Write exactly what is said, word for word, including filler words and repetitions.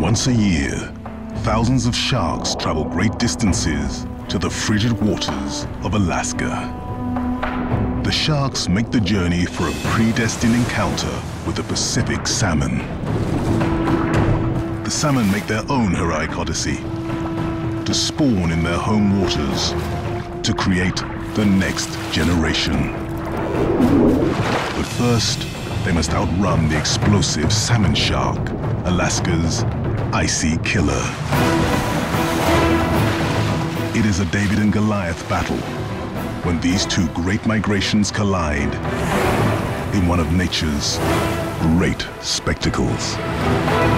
Once a year, thousands of sharks travel great distances to the frigid waters of Alaska. The sharks make the journey for a predestined encounter with the Pacific salmon. The salmon make their own heroic odyssey to spawn in their home waters to create the next generation. But first, they must outrun the explosive salmon shark, Alaska's Icy Killer. It is a David and Goliath battle when these two great migrations collide in one of nature's great spectacles.